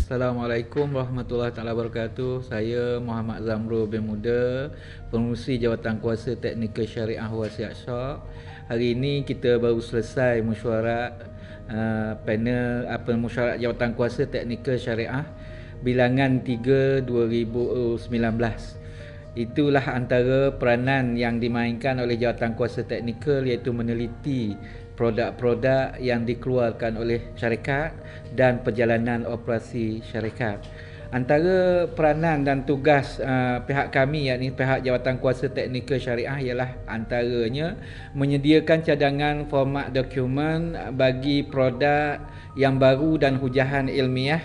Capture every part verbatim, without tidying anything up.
Assalamualaikum warahmatullahi taala wabarakatuh. Saya Muhammad Zamrul bin Muda, Pengerusi Jawatan Kuasa Teknikal Syariah Wasiat Syok. Hari ini kita baru selesai mesyuarat uh, panel apa mesyuarat Jawatan Kuasa Teknikal Syariah bilangan tiga dua ribu sembilan belas. Itulah antara peranan yang dimainkan oleh Jawatan Kuasa Teknikal, iaitu meneliti produk-produk yang dikeluarkan oleh syarikat dan perjalanan operasi syarikat. Antara peranan dan tugas uh, pihak kami, yakni pihak Jawatan Kuasa Teknikal Syariah, ialah antaranya menyediakan cadangan format dokumen bagi produk yang baru dan hujahan ilmiah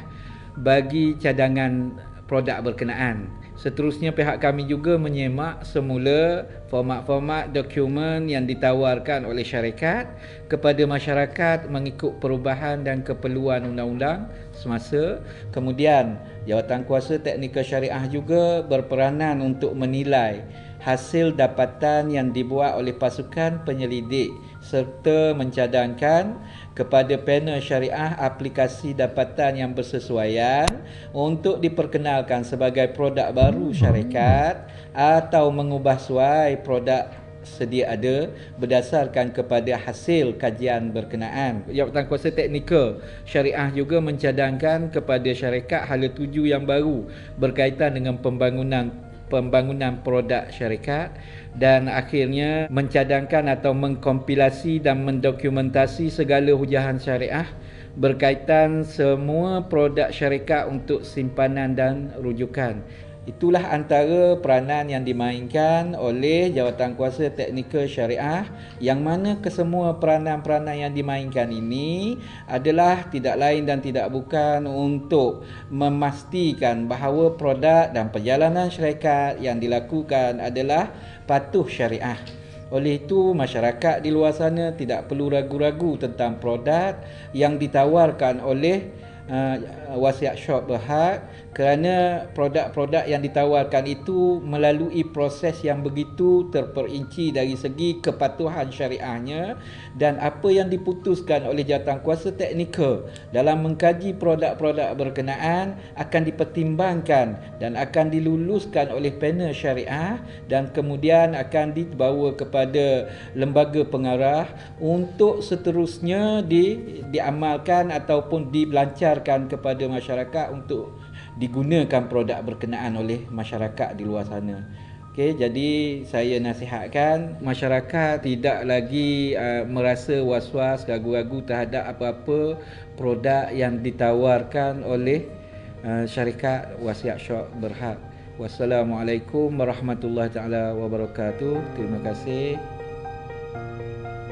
bagi cadangan produk berkenaan. Seterusnya, pihak kami juga menyemak semula format-format dokumen yang ditawarkan oleh syarikat kepada masyarakat mengikut perubahan dan keperluan undang-undang semasa. Kemudian, Jawatan Kuasa Teknikal Syariah juga berperanan untuk menilai hasil dapatan yang dibuat oleh pasukan penyelidik serta mencadangkan kepada panel syariah aplikasi dapatan yang bersesuaian untuk diperkenalkan sebagai produk baru syarikat atau mengubah suai produk sedia ada berdasarkan kepada hasil kajian berkenaan. Jawatan Kuasa Teknikal Syariah juga mencadangkan kepada syarikat hala tuju yang baru berkaitan dengan pembangunan pembangunan produk syarikat, dan akhirnya mencadangkan atau mengkompilasi dan mendokumentasi segala hujahan syariah berkaitan semua produk syarikat untuk simpanan dan rujukan. Itulah antara peranan yang dimainkan oleh Jawatan Kuasa Teknikal Syariah, yang mana kesemua peranan-peranan yang dimainkan ini adalah tidak lain dan tidak bukan untuk memastikan bahawa produk dan perjalanan syarikat yang dilakukan adalah patuh syariah. Oleh itu, masyarakat di luar sana tidak perlu ragu-ragu tentang produk yang ditawarkan oleh Uh, Wasiat Syok Berhad, kerana produk-produk yang ditawarkan itu melalui proses yang begitu terperinci dari segi kepatuhan syariahnya, dan apa yang diputuskan oleh Jawatan Kuasa Teknikal dalam mengkaji produk-produk berkenaan akan dipertimbangkan dan akan diluluskan oleh panel syariah, dan kemudian akan dibawa kepada lembaga pengarah untuk seterusnya di, diamalkan ataupun dilancarkan kepada masyarakat untuk digunakan produk berkenaan oleh masyarakat di luar sana. Okey, jadi saya nasihatkan masyarakat tidak lagi uh, merasa was-was, ragu-ragu terhadap apa-apa produk yang ditawarkan oleh uh, syarikat Wasiat Syok Berhad. Wassalamualaikum warahmatullahi taala wabarakatuh. Terima kasih.